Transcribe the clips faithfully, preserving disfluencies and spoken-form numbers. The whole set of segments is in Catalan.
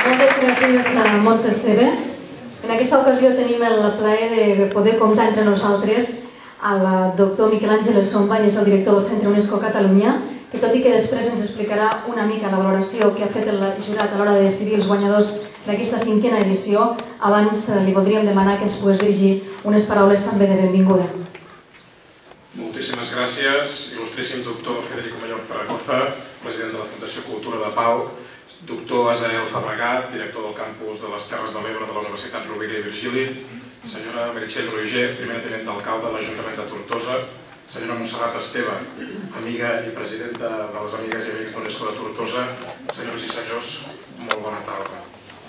Moltes gràcies a Montse Esteve. En aquesta ocasió tenim el plaer de poder comptar entre nosaltres al doctor Miquel Àngel Somba, és el director del Centre UNESCO Catalunya, que tot i que després ens explicarà una mica la valoració que ha fet el jurat a l'hora de decidir els guanyadors d'aquesta cinquena edició, abans li voldríem demanar que ens pogués dirigir unes paraules també de benvinguda. Moltíssimes gràcies, il·lustríssim doctor Federico Mayor Zaragoza, president de la Fundació Cultura de Pau, doctor Azael Fabregat, director del campus de les Terres de l'Ebre de la Universitat Rovira i Virgili, senyora Meritxell Roger, primera tinent d'alcalde de l'Ajuntament de Tortosa, senyora Montserrat Esteve, amiga i presidenta de les Amigues i Amics d'UNESCO de Tortosa, senyors i senyors, molt bona tarda.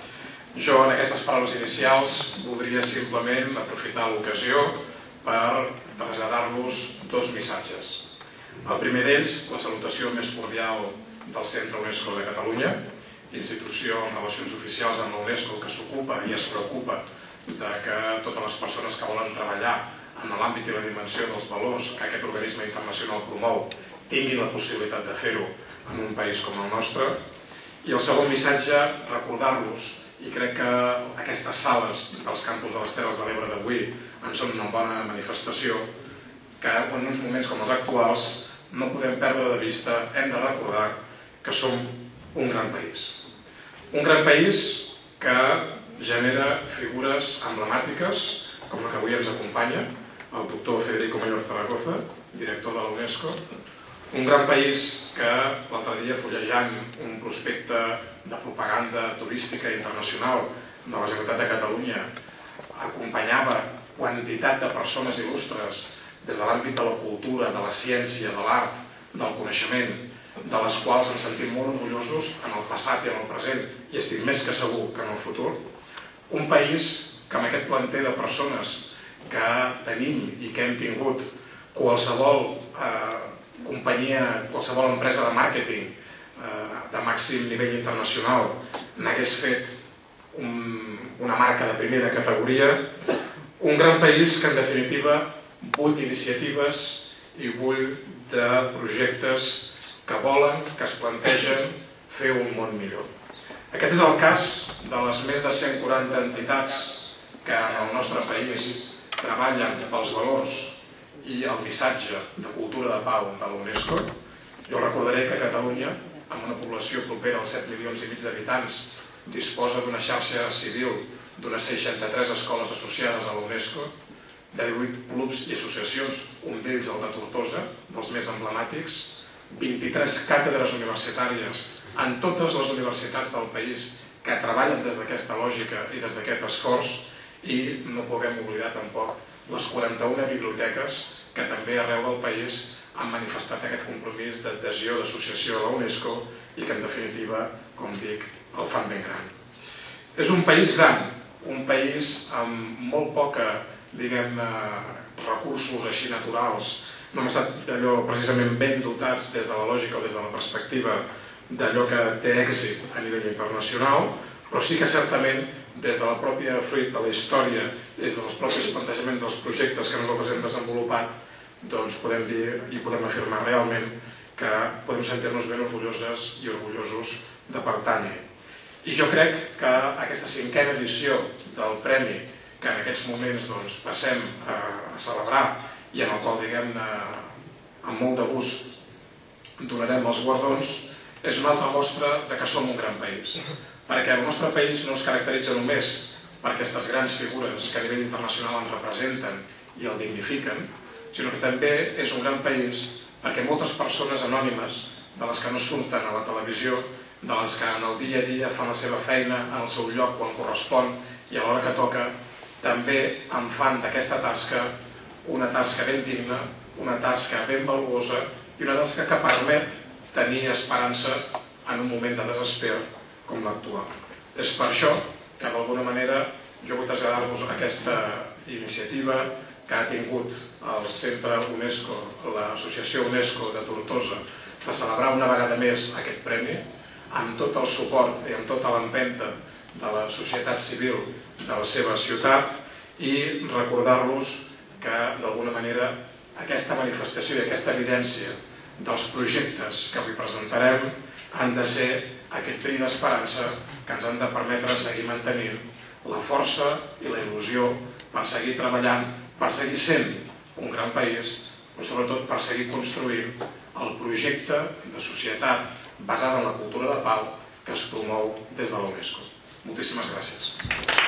Jo, en aquestes paraules inicials, voldria simplement aprofitar l'ocasió per traslladar-vos dos missatges. El primer d'ells, la salutació més cordial del Centre UNESCO de Catalunya, institució en relacions oficials amb la UNESCO que s'ocupa i es preocupa de que totes les persones que volen treballar en l'àmbit i la dimensió dels valors que aquest organisme internacional promou tinguin la possibilitat de fer-ho en un país com el nostre. I el segon missatge, recordar-los, i crec que aquestes sales dels campus de les Terres de l'Ebre d'avui en són una bona manifestació, que en uns moments com els actuals no podem perdre de vista, hem de recordar que som un gran país. Un gran país que genera figures emblemàtiques, com la que avui ens acompanya, el doctor Federico Mayor Zaragoza, director de la UNESCO. Un gran país que l'altre dia, fullejant un prospecte de propaganda turística internacional de la Generalitat de Catalunya, acompanyava quantitat de persones il·lustres des de l'àmbit de la cultura, de la ciència, de l'art, del coneixement, de les quals ens sentim molt orgullosos en el passat i en el present, i estic més que segur que en el futur. Un país que amb aquest planter de persones que tenim i que hem tingut, qualsevol companyia, qualsevol empresa de màrqueting de màxim nivell internacional n'hagués fet una marca de primera categoria. Un gran país que en definitiva bull d'iniciatives i bull de projectes que volen, que es plantegen fer un món millor. Aquest és el cas de les més de cent quaranta entitats que en el nostre país treballen pels valors i el missatge de cultura de pau de la UNESCO. Jo recordaré que Catalunya, amb una població propera als set milions i mig d'habitants, disposa d'una xarxa civil d'unes seixanta-tres escoles associades a la UNESCO, de divuit clubs i associacions, un d'ells el de Tortosa, dels més emblemàtics, vint-i-tres càtedres universitàries en totes les universitats del país que treballen des d'aquesta lògica i des d'aquest esforç, i no puguem oblidar tampoc les quaranta-una biblioteques que també arreu del país han manifestat aquest compromís d'adhesió d'associació a la UNESCO i que en definitiva, com dic, el fan ben gran. És un país gran, un país amb molt poca, diguem-ne, recursos així naturals. No hem estat allò precisament ben dotats des de la lògica o des de la perspectiva d'allò que té èxit a nivell internacional, però sí que certament des de la pròpia fruit de la història, des dels propis plantejaments dels projectes que nosaltres hem desenvolupat, doncs podem dir i podem afirmar realment que podem sentir-nos ben orgulloses i orgullosos de pertànyer. I jo crec que aquesta cinquena edició del premi que en aquests moments passem a celebrar i en el qual, diguem-ne, amb molt de gust donarem els guardons, és una altra mostra que som un gran país. Perquè el nostre país no es caracteritza només per aquestes grans figures que a nivell internacional ens representen i el dignifiquen, sinó que també és un gran país perquè moltes persones anònimes, de les que no surten a la televisió, de les que en el dia a dia fan la seva feina en el seu lloc quan correspon i a l'hora que toca, també en fan d'aquesta tasca una tasca ben digna, una tasca ben valuosa i una tasca que permet tenir esperança en un moment de desesper com l'actual. És per això que d'alguna manera jo vull traslladar-vos aquesta iniciativa que ha tingut el Centre UNESCO, l'Associació UNESCO de Tortosa, de celebrar una vegada més aquest premi, amb tot el suport i amb tota l'empenta de la societat civil de la seva ciutat, i recordar-los que d'alguna manera aquesta manifestació i aquesta evidència dels projectes que avui presentarem han de ser aquest bri d'esperança que ens han de permetre seguir mantenint la força i la il·lusió per seguir treballant, per seguir sent un gran país, però sobretot per seguir construint el projecte de societat basada en la cultura de pau que es promou des de la UNESCO. Moltíssimes gràcies.